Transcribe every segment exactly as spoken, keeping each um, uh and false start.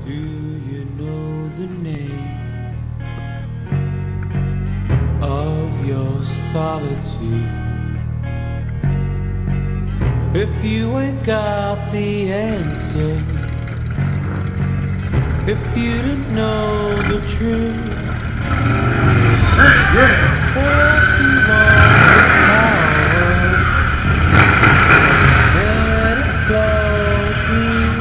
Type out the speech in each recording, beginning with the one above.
Do you know the name of your solitude? If you ain't got the answer, if you didn't know the truth, Hey, yeah. or if you want the power, let it flow through.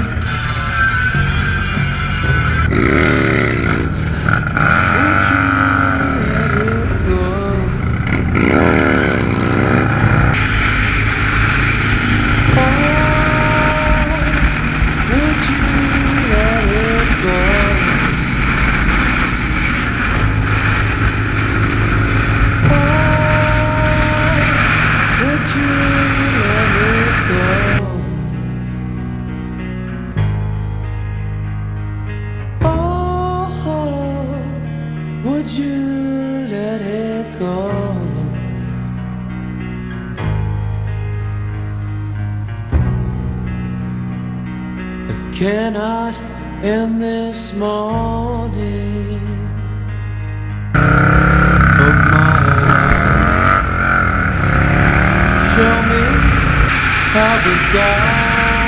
Would you let it go? I cannot end this morning of my life. Show me how to die.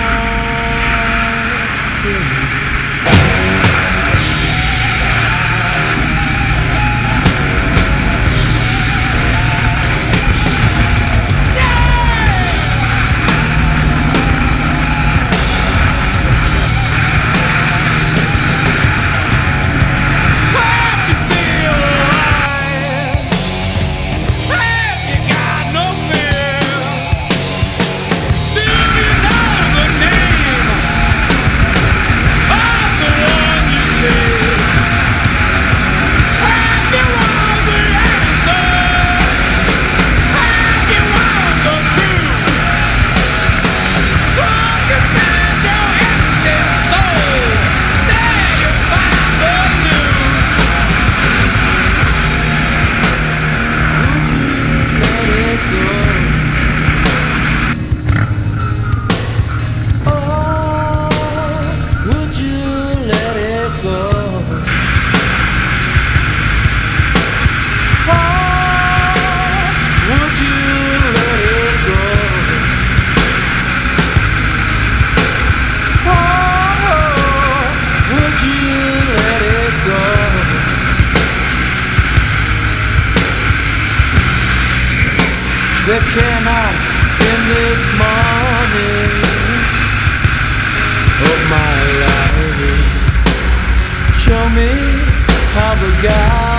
There cannot in this morning of my life. Show me how the God